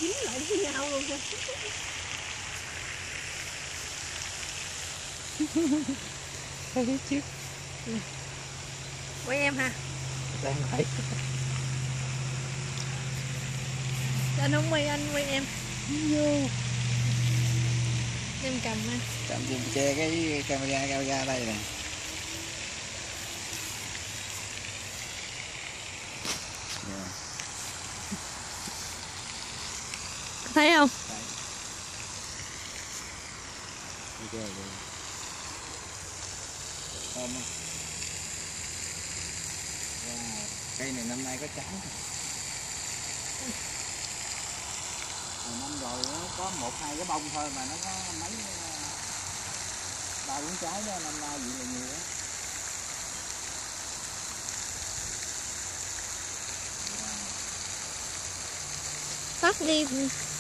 dính lại với nhau luôn kìa. Sao biết chứ? Quay em ha. Đang vậy. Anh không quay, anh quay em. Vô. Em cầm anh. Cầm chùm che cái camera đây nè. Yeah. Thấy không? Ok rồi. Thơm không? Wow. Cây này năm nay có trái. Năm rồi nó có 1-2 cái bông thôi mà nó có mấy 3-4 trái đó, năm nay vậy là nhiều đó. Tắt đi.